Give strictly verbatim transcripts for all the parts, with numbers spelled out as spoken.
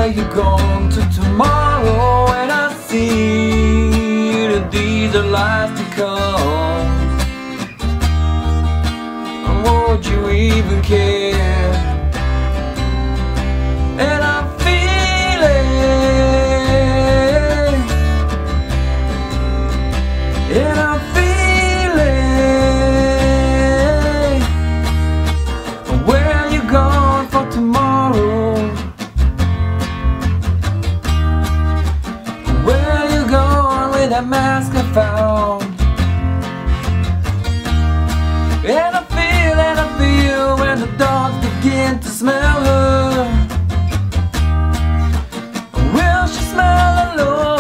you gone to tomorrow? And I see that these are lies to come. Would you even care? And I feel it, and I feel it. Where are you gone for tomorrow? Where are you gone with that mask I found? And I feel, and I feel when the dogs begin to smell her. Will she smell alone?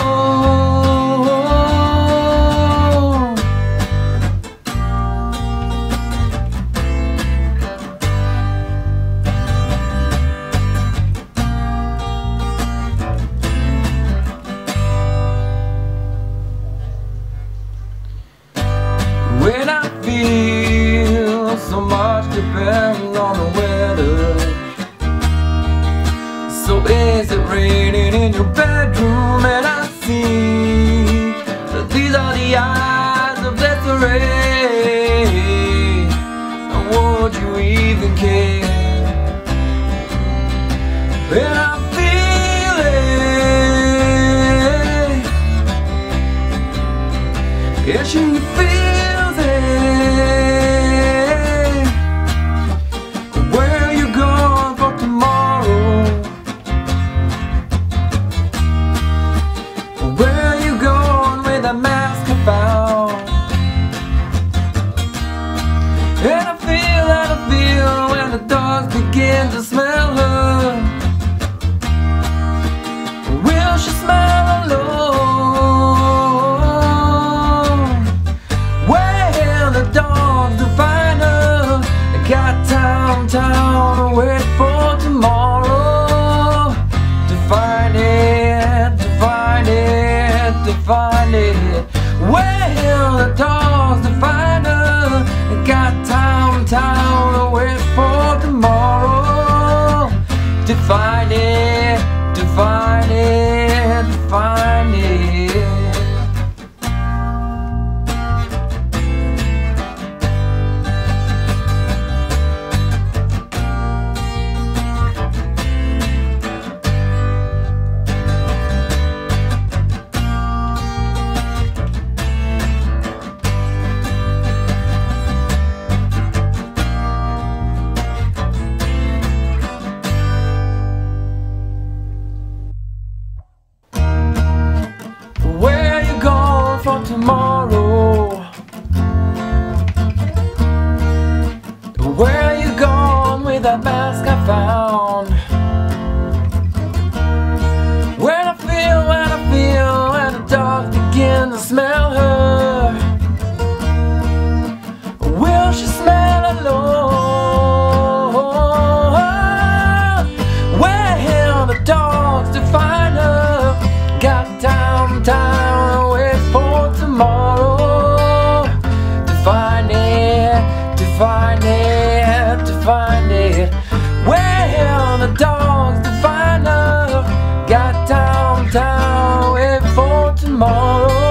When I feel so much depends on the weather. So is it raining in your bedroom? And I see that these are the eyes of Desiree. And would you even care? And I feel it, and she feels it. Where are you gone for tomorrow? Where are you gone with that mask I found? And I feel, and I feel when the dogs begin to smell her. Will she smell alone? Well, the dogs will find her. Got time, time to wait for tomorrow. To find it, to find it, to find it. Well, the dogs to find her. Got time, time to wait for tomorrow. To find it, to find it, to find it. For tomorrow, where are you gone with that mask I found? When I feel, when I feel, when the dogs begin to smell her, will she smell alone? Well, the dogs to find her. Got time, time to wait for tomorrow. To find it, to find it, to find it. Well, the dogs to find her. Got time, time to wait for tomorrow.